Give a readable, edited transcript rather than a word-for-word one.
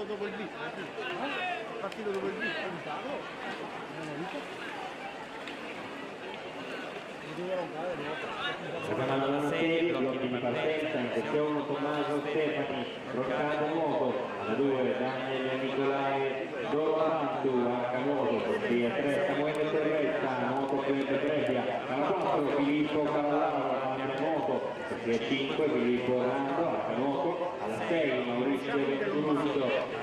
dopo il beat, partito dopo il beat, Preparando la serie, blocchi di partenza, in sezione Tommaso Stefani, Roccato Nuoto, alla 2 Daniele Nicolai, Doro Avantu, a Canoso, via 3 Samuele Terretta, Nuoto Club Trebbia, alla 4 Filippo Cavallaro, Fabio Nuoto, via 5 Filippo Orlando, a Canoso, alla 6 Maurizio Venturuccio,